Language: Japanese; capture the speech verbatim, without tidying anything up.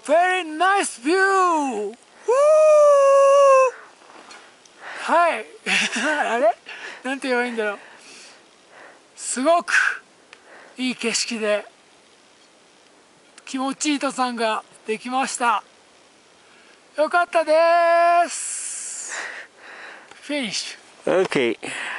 Very nice view! はい。あれなんて言えばいいんだろう。すごくいい景色で気持ちいい登山ができました。よかったです。フィニッシュ。 Okay.